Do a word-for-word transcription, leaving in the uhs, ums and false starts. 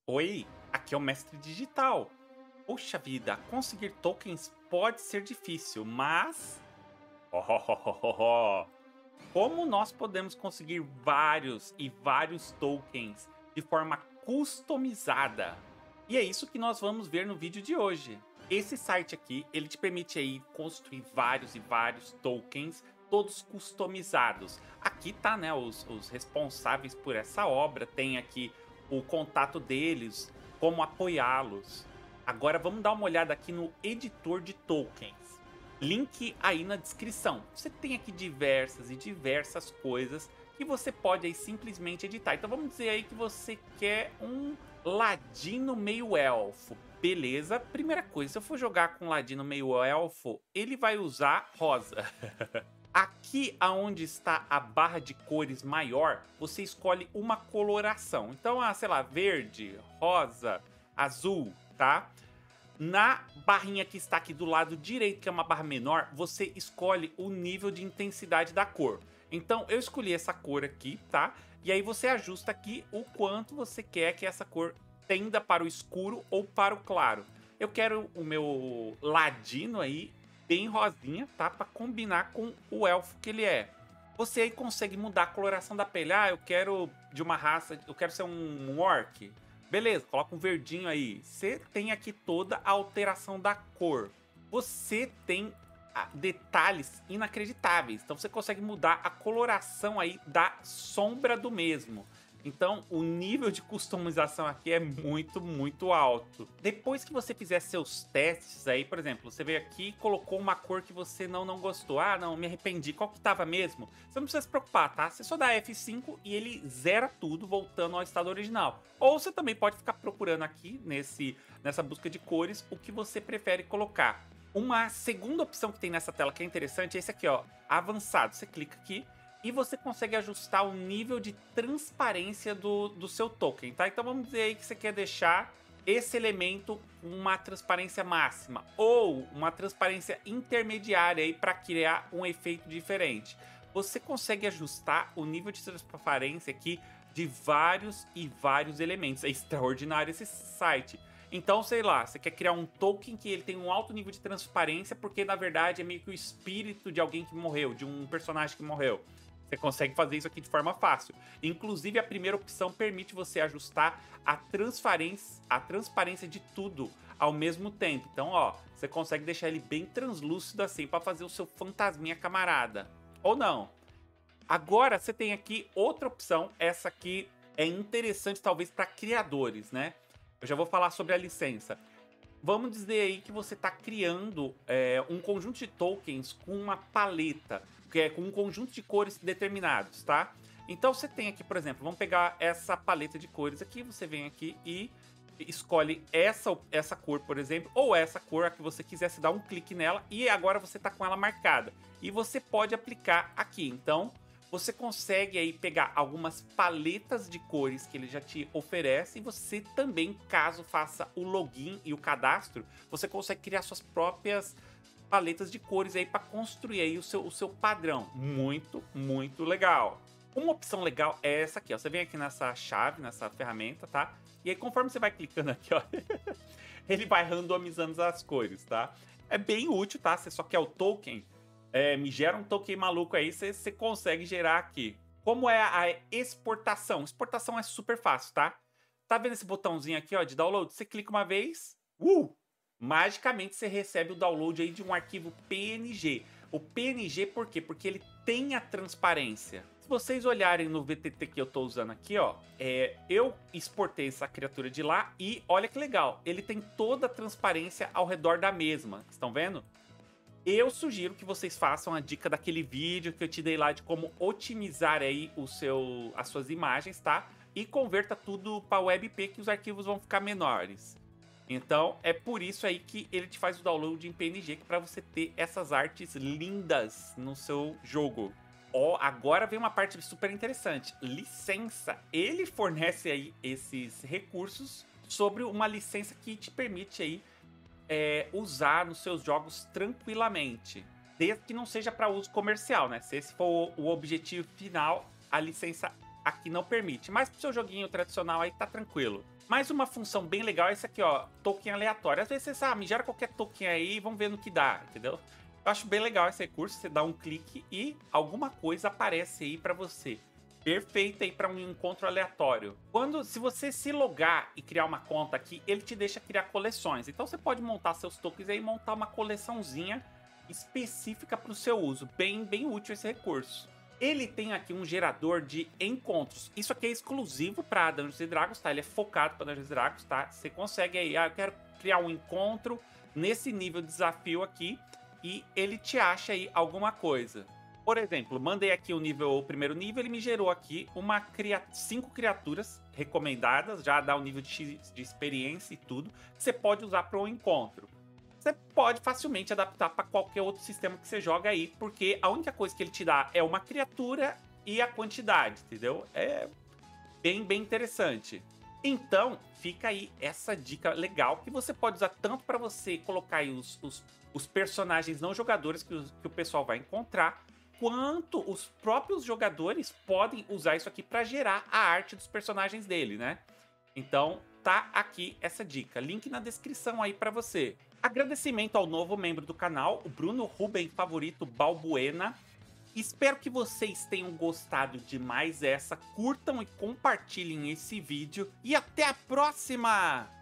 Oi, aqui é o Mestre Digital. Poxa vida, conseguir tokens pode ser difícil, mas. Como nós podemos conseguir vários e vários tokens de forma customizada? E é isso que nós vamos ver no vídeo de hoje. Esse site aqui, ele te permite aí construir vários e vários tokens, todos customizados. Aqui tá, né, os, os responsáveis por essa obra, tem aqui o contato deles, como apoiá-los. Agora vamos dar uma olhada aqui no editor de tokens. Link aí na descrição. Você tem aqui diversas e diversas coisas que você pode aí simplesmente editar. Então vamos dizer aí que você quer um ladino meio elfo. Beleza, primeira coisa, se eu for jogar com ladino meio elfo, ele vai usar rosa. Aqui aonde está a barra de cores maior, você escolhe uma coloração. Então, ah, sei lá, verde, rosa, azul, tá? Na barrinha que está aqui do lado direito, que é uma barra menor, você escolhe o nível de intensidade da cor. Então, eu escolhi essa cor aqui, tá? E aí você ajusta aqui o quanto você quer que essa cor tenda para o escuro ou para o claro. Eu quero o meu ladino aí bem rosinha, tá? Para combinar com o elfo que ele é. Você aí consegue mudar a coloração da pele. Ah, eu quero de uma raça, eu quero ser um orc. Beleza, coloca um verdinho aí. Você tem aqui toda a alteração da cor. Você tem detalhes inacreditáveis. Então você consegue mudar a coloração aí da sombra do mesmo. Então o nível de customização aqui é muito, muito alto. Depois que você fizer seus testes aí, por exemplo, você veio aqui e colocou uma cor que você não, não gostou. Ah, não, me arrependi. Qual que tava mesmo? Você não precisa se preocupar, tá? Você só dá F cinco e ele zera tudo, voltando ao estado original. Ou você também pode ficar procurando aqui, nesse, nessa busca de cores, o que você prefere colocar. Uma segunda opção que tem nessa tela que é interessante é esse aqui, ó, avançado. Você clica aqui e você consegue ajustar o nível de transparência do, do seu token, tá? Então vamos dizer aí que você quer deixar esse elemento uma transparência máxima ou uma transparência intermediária aí para criar um efeito diferente. Você consegue ajustar o nível de transparência aqui de vários e vários elementos. É extraordinário esse site. Então, sei lá, você quer criar um token que ele tem um alto nível de transparência porque, na verdade, é meio que o espírito de alguém que morreu, de um personagem que morreu. Você consegue fazer isso aqui de forma fácil. Inclusive, a primeira opção permite você ajustar a transparência, a transparência de tudo ao mesmo tempo. Então, ó, você consegue deixar ele bem translúcido assim para fazer o seu fantasminha camarada. Ou não. Agora, você tem aqui outra opção. Essa aqui é interessante, talvez, para criadores, né? Eu já vou falar sobre a licença. Vamos dizer aí que você está criando é, um conjunto de tokens com uma paleta, que é com um conjunto de cores determinados, tá? Então você tem aqui, por exemplo, vamos pegar essa paleta de cores aqui, você vem aqui e escolhe essa, essa cor, por exemplo, ou essa cor a que você quiser, você dá um clique nela e agora você está com ela marcada. E você pode aplicar aqui, então você consegue aí pegar algumas paletas de cores que ele já te oferece e você também, caso faça o login e o cadastro, você consegue criar suas próprias paletas de cores aí para construir aí o seu, o seu padrão. Muito, muito legal. Uma opção legal é essa aqui, ó. Você vem aqui nessa chave, nessa ferramenta, tá? E aí conforme você vai clicando aqui, ó, ele vai randomizando as cores, tá? É bem útil, tá? Você só quer o token. É, me gera um token maluco aí, você consegue gerar aqui. Como é a exportação? Exportação é super fácil, tá? Tá vendo esse botãozinho aqui, ó, de download? Você clica uma vez, uh, magicamente você recebe o download aí de um arquivo P N G. O P N G por quê? Porque ele tem a transparência. Se vocês olharem no V T T que eu tô usando aqui, ó, é, eu exportei essa criatura de lá e olha que legal, ele tem toda a transparência ao redor da mesma. Estão vendo? Eu sugiro que vocês façam a dica daquele vídeo que eu te dei lá de como otimizar aí o seu, as suas imagens, tá? E converta tudo para WebP que os arquivos vão ficar menores. Então é por isso aí que ele te faz o download em P N G para você ter essas artes lindas no seu jogo. Ó, oh, agora vem uma parte super interessante. Licença. Ele fornece aí esses recursos sobre uma licença que te permite aí É, usar nos seus jogos tranquilamente, desde que não seja para uso comercial, né? Se esse for o objetivo final, a licença aqui não permite. Mas pro seu joguinho tradicional aí tá tranquilo. Mais uma função bem legal é essa aqui, ó, token aleatório. Às vezes você sabe, me gera qualquer token aí e vamos ver no que dá, entendeu? Eu acho bem legal esse recurso, você dá um clique e alguma coisa aparece aí pra você. Perfeito aí para um encontro aleatório. Quando, se você se logar e criar uma conta aqui, ele te deixa criar coleções. Então você pode montar seus tokens aí e montar uma coleçãozinha específica para o seu uso. Bem, bem útil esse recurso. Ele tem aqui um gerador de encontros. Isso aqui é exclusivo para Dungeons and Dragons, tá? Ele é focado para Dungeons and Dragons, tá? Você consegue aí, ah, eu quero criar um encontro nesse nível de desafio aqui e ele te acha aí alguma coisa. Por exemplo, mandei aqui o nível, o primeiro nível, ele me gerou aqui uma cria cinco criaturas recomendadas, já dá o nível de, X de experiência e tudo, que você pode usar para um encontro. Você pode facilmente adaptar para qualquer outro sistema que você joga aí, porque a única coisa que ele te dá é uma criatura e a quantidade, entendeu? É bem, bem interessante. Então, fica aí essa dica legal que você pode usar tanto para você colocar aí os, os, os personagens não jogadores que, os, que o pessoal vai encontrar, quanto os próprios jogadores podem usar isso aqui para gerar a arte dos personagens dele, né? Então, tá aqui essa dica. Link na descrição aí para você. Agradecimento ao novo membro do canal, o Bruno Ruben Favorito Balbuena. Espero que vocês tenham gostado de mais essa. Curtam e compartilhem esse vídeo. E até a próxima!